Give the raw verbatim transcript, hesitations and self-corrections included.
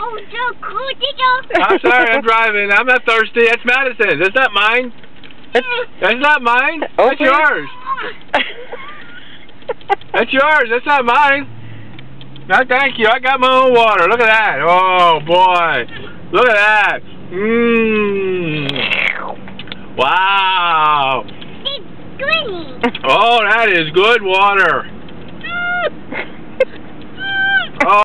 I'm sorry, I'm driving. I'm not thirsty. That's Madison. That's not mine. That's not mine. That's yours. That's yours. That's not mine. No, thank you. I got my own water. Look at that. Oh, boy. Look at that. Mmm. Wow. Oh, that is good water. Oh.